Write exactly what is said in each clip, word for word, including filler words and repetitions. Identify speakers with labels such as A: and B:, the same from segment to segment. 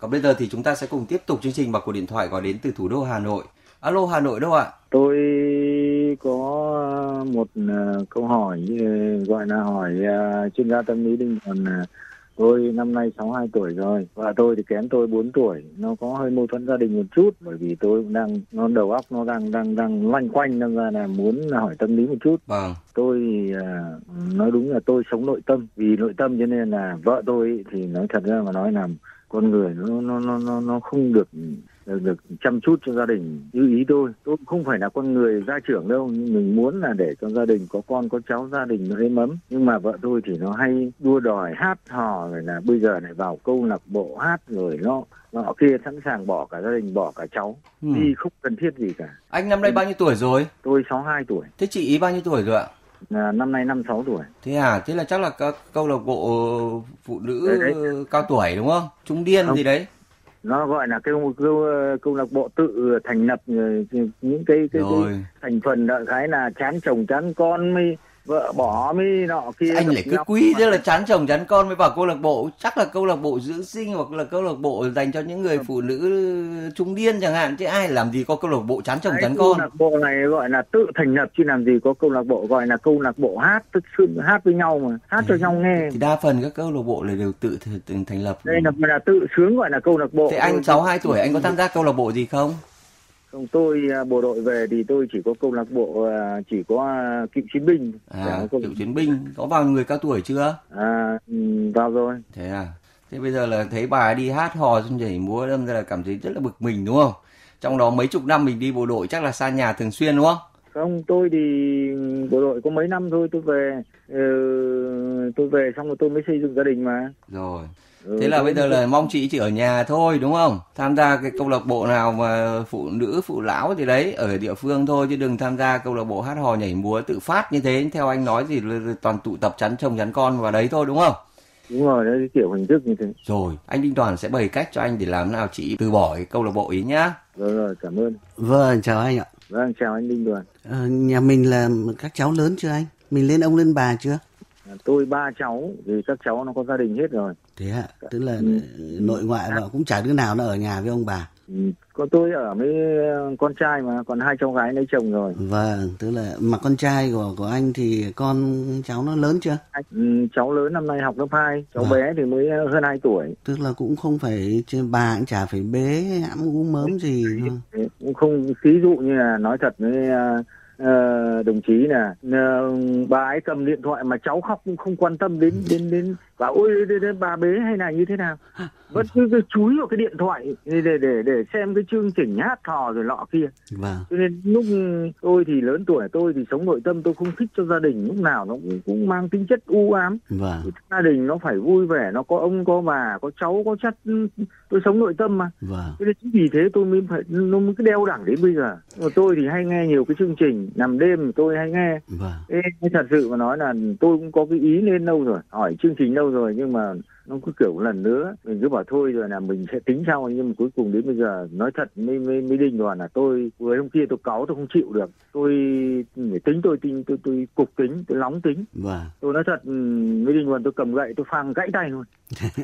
A: Còn bây giờ thì chúng ta sẽ cùng tiếp tục chương trình bằng cuộc điện thoại gọi đến từ thủ đô Hà Nội. Alo, Hà Nội đâu ạ?
B: Tôi có một uh, câu hỏi uh, gọi là hỏi uh, chuyên gia tâm lý Đinh Thuần. Uh, tôi năm nay sáu mươi hai tuổi rồi, và tôi thì kém tôi bốn tuổi. Nó có hơi mâu thuẫn gia đình một chút, bởi vì tôi cũng đang nó đầu óc nó đang đang đang loanh quanh, nên ra là muốn hỏi tâm lý một chút.
A: Vâng.
B: Tôi thì uh, nói đúng là tôi sống nội tâm, vì nội tâm cho nên là vợ tôi thì nói thật ra mà nói là con người nó nó nó nó nó không được được, được chăm chút cho gia đình như ý tôi. Tôi không phải là con người gia trưởng đâu, nhưng mình muốn là để cho gia đình có con có cháu, gia đình nó êm ấm. Nhưng mà vợ tôi thì nó hay đua đòi hát hò, rồi là bây giờ lại vào câu lạc bộ hát, rồi nó nọ kia, sẵn sàng bỏ cả gia đình, bỏ cả cháu, ừ. đi không cần thiết gì cả.
A: Anh năm nay bao nhiêu tuổi rồi?
B: Tôi sáu mươi hai tuổi.
A: Thế chị ý bao nhiêu tuổi rồi ạ?
B: À, năm nay năm mươi sáu tuổi.
A: Thế à, thế là chắc là các câu lạc bộ phụ nữ đấy, đấy. Cao tuổi đúng không? Trung điên không. Gì đấy.
B: Nó gọi là câu câu câu lạc bộ tự thành lập, những cái cái, cái thành phần đại khái là chán chồng chán con mới vợ bỏ mới nọ kia.
A: Anh lại cứ quý thế là chán chồng chán con mới vào câu lạc bộ. Chắc là câu lạc bộ dưỡng sinh hoặc là câu lạc bộ dành cho những người phụ nữ trung niên chẳng hạn, chứ ai làm gì có câu lạc bộ chán chồng chán con.
B: Câu lạc bộ này gọi là tự thành lập chứ làm gì có câu lạc bộ gọi là câu lạc bộ hát, tức hát với nhau mà, hát cho nhau nghe.
A: Thì đa phần các câu lạc bộ này đều tự thành lập.
B: Đây là là tự sướng gọi là câu lạc bộ.
A: Thế anh sáu mươi hai tuổi anh có tham gia câu lạc bộ gì không?
B: Không, tôi bộ đội về thì tôi chỉ có câu lạc bộ, chỉ có cựu chiến binh.
A: À, cựu chiến binh. Có vào người cao tuổi chưa?
B: À, vào rồi.
A: Thế à? Thế bây giờ là thấy bà ấy đi hát hò xong nhảy múa, đâm ra là cảm thấy rất là bực mình đúng không? Trong đó mấy chục năm mình đi bộ đội chắc là xa nhà thường xuyên đúng không?
B: Không, tôi thì bộ đội có mấy năm thôi, tôi về uh, tôi về xong rồi tôi mới xây dựng gia đình mà.
A: Rồi. Thế là bây giờ là mong chị chỉ ở nhà thôi đúng không? Tham gia cái câu lạc bộ nào mà phụ nữ, phụ lão thì đấy, ở địa phương thôi, chứ đừng tham gia câu lạc bộ hát hò nhảy múa tự phát như thế. Theo anh nói thì toàn tụ tập chắn chồng chắn con vào đấy thôi đúng không?
B: Đúng rồi, đấy, cái kiểu hình thức như thế.
A: Rồi, anh Đinh Toàn sẽ bày cách cho anh để làm nào chị từ bỏ cái câu lạc bộ ý nhá.
B: Rồi rồi, cảm ơn.
C: Vâng, chào anh ạ.
B: Vâng, chào anh Đinh Đoàn.
C: Ờ, nhà mình là các cháu lớn chưa anh? Mình lên ông lên bà chưa?
B: Tôi ba cháu, vì các cháu nó có gia đình hết rồi.
C: Thế ạ, tức là ừ. nội ngoại mà cũng chả đứa nào nó ở nhà với ông bà.
B: Ừ. Có tôi ở với con trai mà, còn hai cháu gái lấy chồng rồi.
C: Vâng, tức là mà con trai của của anh thì con cháu nó lớn chưa?
B: Ừ, cháu lớn năm nay học lớp hai, cháu vâng. bé thì mới hơn hai tuổi.
C: Tức là cũng không phải, bà cũng chả phải bế hãm uống mớm gì.
B: Cũng không, ví dụ như là nói thật với Uh, đồng chí là uh, bà ấy cầm điện thoại mà cháu khóc cũng không quan tâm đến đến đến và ôi đến, đến bà bế hay là như thế nào, vẫn cứ, cứ chúi vào cái điện thoại để để để xem cái chương trình hát hò rồi lọ kia.
C: Vâng.
B: Cho nên lúc tôi thì lớn tuổi, tôi thì sống nội tâm, tôi không thích cho gia đình lúc nào nó cũng, cũng mang tính chất u ám.
C: Vâng.
B: Gia đình nó phải vui vẻ, nó có ông có bà có cháu có chất, tôi sống nội tâm mà.
C: Vâng.
B: Cho nên chính vì thế tôi mới phải nó mới cứ đeo đẳng đến bây giờ. Mà tôi thì hay nghe nhiều cái chương trình nằm đêm tôi hay nghe.
C: Vâng.
B: Ê, thật sự mà nói là tôi cũng có cái ý lên lâu rồi, hỏi chương trình lâu rồi, nhưng mà nó cứ kiểu lần nữa mình cứ bảo thôi rồi là mình sẽ tính sau, nhưng mà cuối cùng đến bây giờ nói thật mới mới, mới Đinh Đoàn là tôi vừa hôm kia tôi cáu, tôi không chịu được, tôi tính tôi tính tôi tôi cục tính, tôi nóng tính.
C: Vâng.
B: Tôi nói thật mới Đinh Đoàn, tôi cầm gậy tôi phang gãy tay luôn.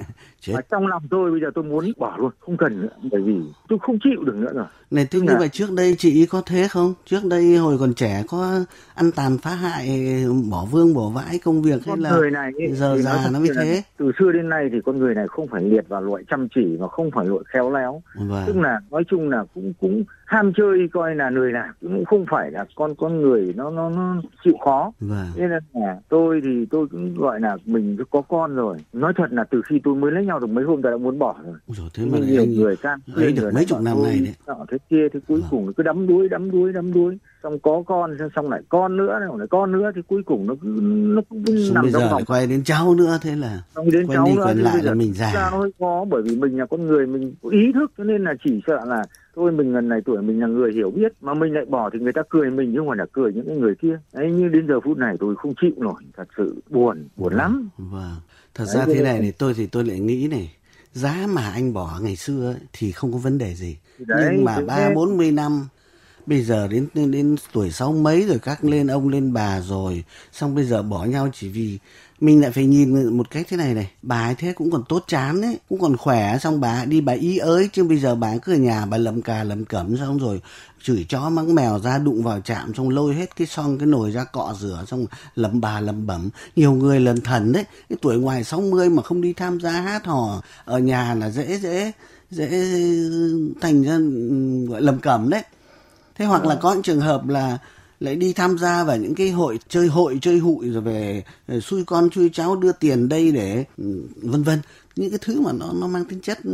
B: Và trong lòng tôi bây giờ tôi muốn bỏ luôn, không cần nữa, bởi vì tôi không chịu được nữa rồi.
C: Này tức như vậy trước đây chị có thế không? Trước đây hồi còn trẻ có ăn tàn phá hại, bỏ vương bỏ vãi công việc hay
B: con
C: là
B: người này ấy,
C: giờ già nó mới thế?
B: Từ xưa đến nay thì con người này không phải liệt vào loại chăm chỉ và không phải loại khéo léo.
C: Vâng.
B: Tức là nói chung là cũng cũng ham chơi, coi là lười lạc, cũng không phải là con con người nó nó nó chịu khó.
C: Vâng.
B: Nên là tôi thì tôi cũng gọi là mình có con rồi. Nói thật là từ khi tôi mới lấy nhau được mấy hôm tôi đã muốn bỏ rồi.
C: Rồi thế mà
B: nhiều
C: anh
B: người can
C: lấy được mấy chục năm này đấy.
B: Nọ thế kia thì cuối
C: vâng.
B: cùng cứ đắm đuối đắm đuối đắm đuối. Xong có con, xong lại con nữa, lại con nữa thì cuối cùng nó cứ nó cũng nằm
C: bây
B: trong
C: giờ
B: vòng.
C: quay đến cháu nữa, thế là
B: xong đến
C: quay
B: cháu
C: đi
B: nữa,
C: quay lại là mình
B: già.
C: già.
B: Nó hơi khó, bởi vì mình là con người, mình có ý thức, cho nên là chỉ sợ là thôi mình lần này tuổi mình là người hiểu biết mà mình lại bỏ thì người ta cười mình chứ không phải là cười những cái người kia. Đấy, như đến giờ phút này tôi không chịu nổi, thật sự buồn, buồn
C: vâng.
B: lắm.
C: Vâng. Thật Đấy, ra thế này này tôi thì tôi lại nghĩ này, giá mà anh bỏ ngày xưa ấy, thì không có vấn đề gì. Đấy, nhưng mà ba bốn mươi năm bây giờ đến, đến đến tuổi sáu mấy rồi, các lên ông lên bà rồi, xong bây giờ bỏ nhau chỉ vì mình lại phải nhìn một cách thế này này, bà ấy thế cũng còn tốt chán đấy, cũng còn khỏe, xong bà đi bà ý ới, chứ bây giờ bà cứ ở nhà bà lầm cà lầm cẩm, xong rồi chửi chó mắng mèo ra, đụng vào chạm, xong lôi hết cái xong cái nồi ra cọ rửa, xong lầm bà lầm bẩm. Nhiều người lần thần đấy, cái tuổi ngoài sáu mươi mà không đi tham gia hát hò ở nhà là dễ dễ dễ thành ra gọi lầm cẩm đấy. Thế hoặc là có những trường hợp là lại đi tham gia vào những cái hội chơi hội chơi hụi rồi về xui con xui cháu đưa tiền đây để vân vân, những cái thứ mà nó nó mang tính chất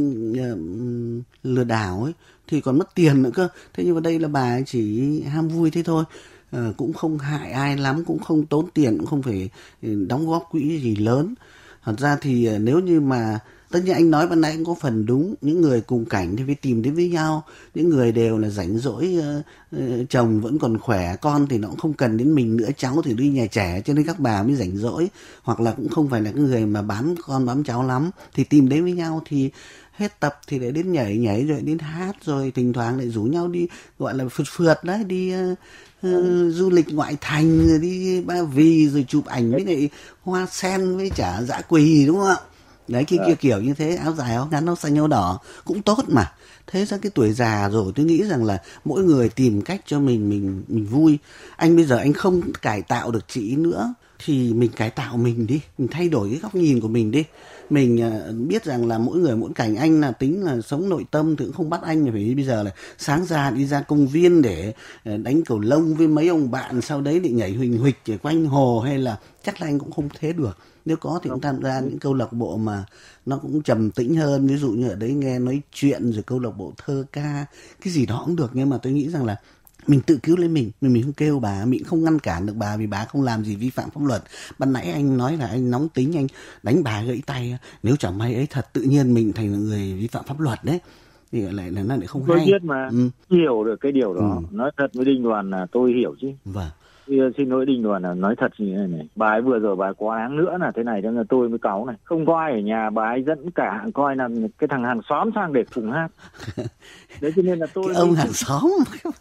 C: uh, lừa đảo ấy thì còn mất tiền nữa cơ. Thế nhưng mà đây là bà chỉ ham vui thế thôi, uh, cũng không hại ai lắm, cũng không tốn tiền, cũng không phải đóng góp quỹ gì lớn. Thật ra thì uh, nếu như mà tất nhiên anh nói ban nãy cũng có phần đúng, những người cùng cảnh thì phải tìm đến với nhau, những người đều là rảnh rỗi, uh, uh, chồng vẫn còn khỏe, con thì nó cũng không cần đến mình nữa, cháu thì đi nhà trẻ cho nên các bà mới rảnh rỗi, hoặc là cũng không phải là cái người mà bám con bám cháu lắm, thì tìm đến với nhau thì hết tập thì lại đến nhảy nhảy rồi đến hát, rồi thỉnh thoảng lại rủ nhau đi gọi là phượt phượt đấy, đi uh, uh, du lịch ngoại thành, rồi đi Ba Vì, rồi chụp ảnh với lại hoa sen với chả dã quỳ, đúng không ạ? Đấy, cái kia kiểu như thế, áo dài áo ngắn áo xanh áo đỏ cũng tốt mà. Thế ra cái tuổi già rồi tôi nghĩ rằng là mỗi người tìm cách cho mình mình mình vui. Anh bây giờ anh không cải tạo được chị nữa thì mình cải tạo mình đi, mình thay đổi cái góc nhìn của mình đi. Mình uh, biết rằng là mỗi người mỗi cảnh, anh là tính là sống nội tâm thì cũng không bắt anh phải bây giờ là sáng ra đi ra công viên để uh, đánh cầu lông với mấy ông bạn, sau đấy để nhảy huỳnh huỵch để quanh hồ, hay là chắc là anh cũng không thế được. Nếu có thì cũng tham gia những câu lạc bộ mà nó cũng trầm tĩnh hơn, ví dụ như ở đấy nghe nói chuyện, rồi câu lạc bộ thơ ca, cái gì đó cũng được. Nhưng mà tôi nghĩ rằng là mình tự cứu lấy mình, mình mình không kêu bà, mình không ngăn cản được bà vì bà không làm gì vi phạm pháp luật. Ban nãy anh nói là anh nóng tính, anh đánh bà gãy tay, nếu chẳng may ấy thật tự nhiên mình thành người vi phạm pháp luật đấy thì lại là nó lại không
B: tôi
C: hay.
B: Tôi biết mà, ừ. hiểu được cái điều đó. Ừ. Nói thật với Đình Đoàn là tôi hiểu chứ.
C: Vâng.
B: Xin lỗi Đình Đoàn là nói thật như thế này, bà ấy vừa rồi bà ấy quá đáng nữa là thế này, đó là tôi mới cáu này, không có ai ở nhà, bà ấy dẫn cả coi là cái thằng hàng xóm sang để cùng hát. Đấy cho nên là tôi
C: cái ông hàng xóm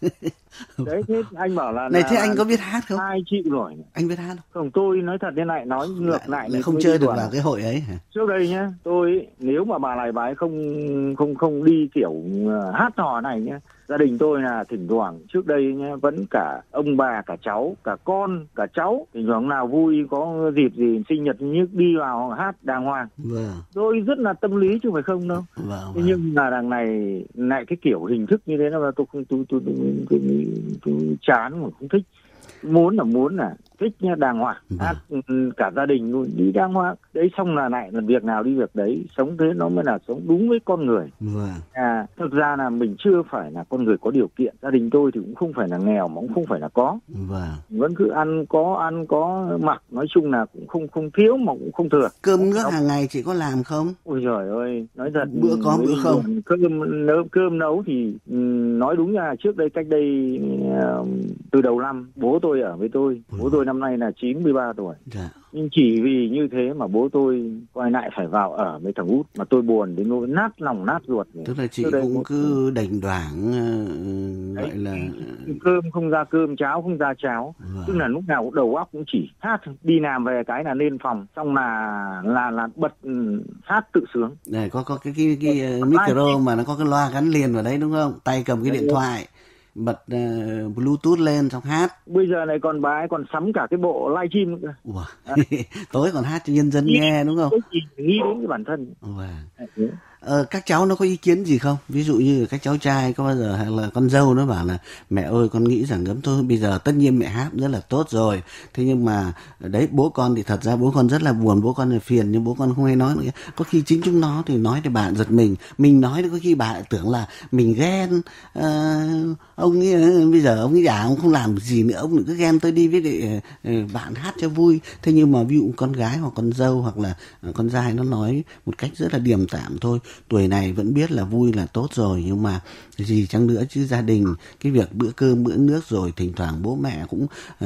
B: đấy, thế anh bảo là
C: này,
B: là,
C: thế anh có biết hát không?
B: Ai chịu rồi?
C: Anh biết hát không?
B: Không, tôi nói thật thế này, nói ngược lại, lại
C: là không chơi được vào cái hội ấy hả?
B: Trước đây nhá, tôi nếu mà bà này bà ấy không không không đi kiểu hát hò này nhá, gia đình tôi là thỉnh thoảng trước đây nhá, vẫn cả ông bà, cả cháu, cả con, cả cháu, thỉnh thoảng nào vui có dịp gì sinh nhật như đi vào hát đàng hoàng.
C: Vâng.
B: Tôi rất là tâm lý chứ phải không đâu.
C: Vâng, vâng.
B: Thế nhưng mà đằng này lại cái kiểu hình thức như thế là tôi không tôi tôi tôi, tôi, tôi, tôi, tôi chán mà không thích. Muốn là muốn là thích nha, đàng hoàng, hát cả gia đình luôn, đi đàng hoàng đấy, xong là lại là việc nào đi việc đấy, sống thế nó mới là sống đúng với con người.
C: Vâng.
B: À, thực ra là mình chưa phải là con người có điều kiện, gia đình tôi thì cũng không phải là nghèo mà cũng không phải là có,
C: vâng,
B: vẫn cứ ăn có ăn có mặc, nói chung là cũng không không thiếu mà cũng không thừa.
C: Cơm nước hàng ngày chị có làm không?
B: Ôi trời ơi, nói thật,
C: bữa có bữa không.
B: Cơm nấu cơm nấu thì nói đúng là trước đây cách đây từ đầu năm bố tôi ở với tôi, bố tôi năm nay là chín mươi ba tuổi.
C: Dạ.
B: Nhưng chỉ vì như thế mà bố tôi quay lại phải vào ở với thằng út, mà tôi buồn đến nỗi nát lòng nát ruột.
C: Tức là chị cũng một... cứ đành đoảng uh, gọi là
B: cơm không ra cơm, cháo không ra cháo. Vâng. Tức là lúc nào cũng đầu óc cũng chỉ hát, đi làm về cái là lên phòng, xong là là là bật hát tự sướng.
C: Này có có cái cái, cái, cái uh, micro mà nó có cái loa gắn liền vào đấy đúng không? Tay cầm cái điện thoại, bật uh, Bluetooth lên xong hát.
B: Bây giờ này còn bà ấy còn sắm cả cái bộ livestream nữa.
C: Wow. À. Tối còn hát cho nhân dân nghĩ, nghe đúng không?
B: Nghĩ đến cái bản thân.
C: Wow. Ờ, các cháu nó có ý kiến gì không? Ví dụ như các cháu trai có bao giờ hay là con dâu nó bảo là mẹ ơi con nghĩ rằng gấm thôi bây giờ tất nhiên mẹ hát rất là tốt rồi, thế nhưng mà đấy bố con thì thật ra bố con rất là buồn, bố con là phiền nhưng bố con không hay nói nữa. Có khi chính chúng nó thì nói thì bạn giật mình, mình nói thì có khi bà lại tưởng là mình ghen. Uh, ông ấy, bây giờ ông ấy già ông không làm gì nữa, ông cứ ghen tôi đi với để uh, bạn hát cho vui. Thế nhưng mà ví dụ con gái hoặc con dâu hoặc là uh, con trai nó nói một cách rất là điềm đạm thôi, tuổi này vẫn biết là vui là tốt rồi, nhưng mà gì chăng nữa chứ gia đình, cái việc bữa cơm bữa nước, rồi thỉnh thoảng bố mẹ cũng uh,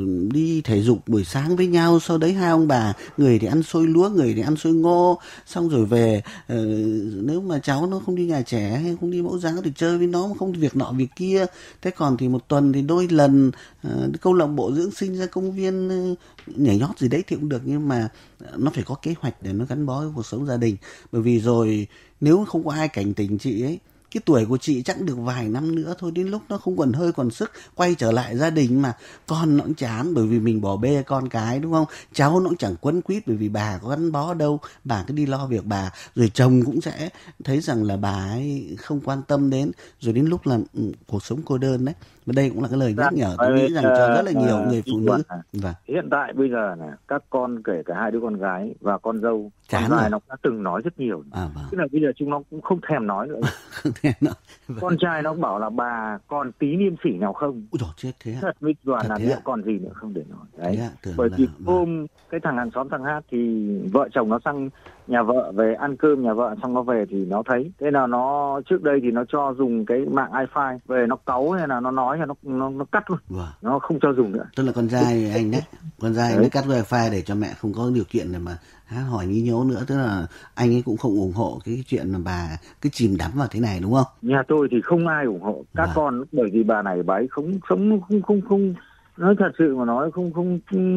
C: đi thể dục buổi sáng với nhau, sau đấy hai ông bà người thì ăn xôi lúa, người thì ăn xôi ngô, xong rồi về uh, nếu mà cháu nó không đi nhà trẻ hay không đi mẫu giáo thì chơi với nó, mà không việc nọ việc kia. Thế còn thì một tuần thì đôi lần uh, câu lạc bộ dưỡng sinh ra công viên uh, nhảy nhót gì đấy thì cũng được, nhưng mà nó phải có kế hoạch để nó gắn bó với cuộc sống gia đình. Bởi vì rồi nếu không có ai cảnh tỉnh chị ấy, cái tuổi của chị chắc được vài năm nữa thôi, đến lúc nó không còn hơi còn sức quay trở lại gia đình mà con nó cũng chán bởi vì mình bỏ bê con cái, đúng không? Cháu nó cũng chẳng quấn quýt bởi vì bà có gắn bó đâu, bà cứ đi lo việc bà, rồi chồng cũng sẽ thấy rằng là bà ấy không quan tâm đến, rồi đến lúc là ừ, cuộc sống cô đơn đấy. Và đây cũng là cái lời nhắc nhở tôi nghĩ rằng cho rất là nhiều người phụ nữ.
B: Vâng. Hiện tại bây giờ là các con, kể cả hai đứa con gái và con dâu,
C: chán
B: con trai
C: rồi.
B: nó đã từng nói rất nhiều.
C: À, vâng.
B: Tức là bây giờ chúng nó cũng không thèm nói nữa.
C: Không thèm nói. Vâng.
B: Con trai nó bảo là bà còn tí niêm sỉ nào không?
C: Ui dồi, chết thế
B: Thật với đoàn là liệu
C: à?
B: còn gì nữa không để nói. Đấy.
C: À?
B: Bởi
C: là...
B: vì hôm cái thằng hàng xóm thằng Hát thì vợ chồng nó sang nhà vợ về ăn cơm nhà vợ, xong nó về thì nó thấy. Thế là nó trước đây thì nó cho dùng cái mạng iFi, về nó cáu hay là nó nói hay nó nó, nó cắt luôn.
C: Vâng.
B: Nó không cho dùng nữa.
C: Tức là con trai anh đấy, con trai anh nó cắt wifi để cho mẹ không có điều kiện để mà hát hỏi nhí nhố nữa. Tức là anh ấy cũng không ủng hộ cái chuyện mà bà cứ chìm đắm vào thế này, đúng không?
B: Nhà tôi thì không ai ủng hộ các
C: Vâng.
B: con, bởi vì bà này bà ấy không sống không không không nói thật sự mà nói không không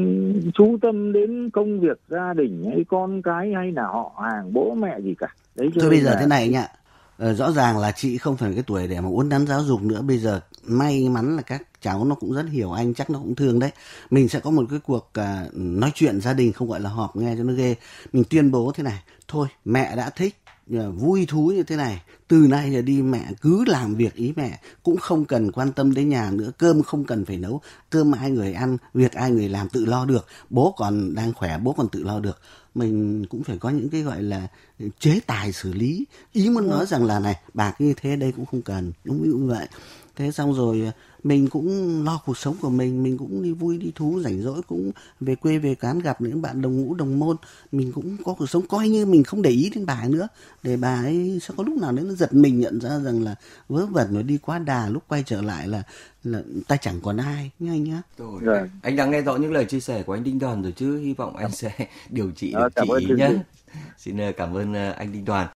B: chú tâm đến công việc gia đình hay con cái hay là họ hàng bố mẹ gì cả. Đấy.
C: Thôi bây giờ
B: là...
C: thế này anh ạ. Ờ, rõ ràng là chị không phải cái tuổi để mà uốn nắn giáo dục nữa. Bây giờ may mắn là các cháu nó cũng rất hiểu anh, chắc nó cũng thương đấy. Mình sẽ có một cái cuộc uh, nói chuyện gia đình, không gọi là họp nghe cho nó ghê. Mình tuyên bố thế này: thôi mẹ đã thích uh, vui thú như thế này, từ nay giờ đi mẹ cứ làm việc ý mẹ, cũng không cần quan tâm đến nhà nữa, cơm không cần phải nấu, cơm ai người ăn, việc ai người làm, tự lo được, bố còn đang khỏe, bố còn tự lo được. Mình cũng phải có những cái gọi là chế tài xử lý. Ý muốn nói rằng là này, bà cứ như thế đây cũng không cần, đúng như vậy. Thế xong rồi mình cũng lo cuộc sống của mình, mình cũng đi vui đi thú, rảnh rỗi cũng về quê về quán gặp những bạn đồng ngũ đồng môn, mình cũng có cuộc sống, coi như mình không để ý đến bà ấy nữa, để bà ấy sẽ có lúc nào đấy nó giật mình nhận ra rằng là vớ vẩn nó đi quá đà, lúc quay trở lại là là ta chẳng còn ai nha anh nhá.
A: Rồi, yeah. Anh đã nghe rõ những lời chia sẻ của anh Đinh Đoàn rồi chứ, hy vọng anh sẽ điều trị được
B: à,
A: chị nhé. Xin cảm ơn anh Đinh Đoàn.